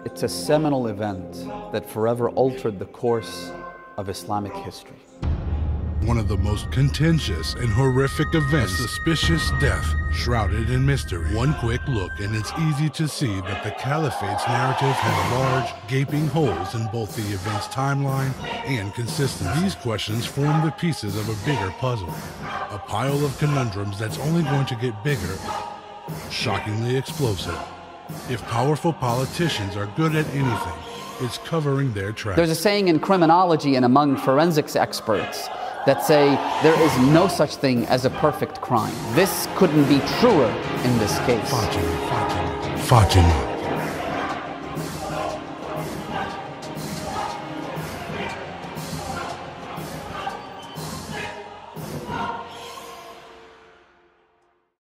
It's a seminal event that forever altered the course of Islamic history. One of the most contentious and horrific events, a suspicious death shrouded in mystery. One quick look and it's easy to see that the Caliphate's narrative has large, gaping holes in both the event's timeline and consistency. These questions form the pieces of a bigger puzzle, a pile of conundrums that's only going to get bigger, shockingly explosive. If powerful politicians are good at anything, it's covering their tracks. There's a saying in criminology and among forensics experts that say there is no such thing as a perfect crime. This couldn't be truer in this case. Fatima.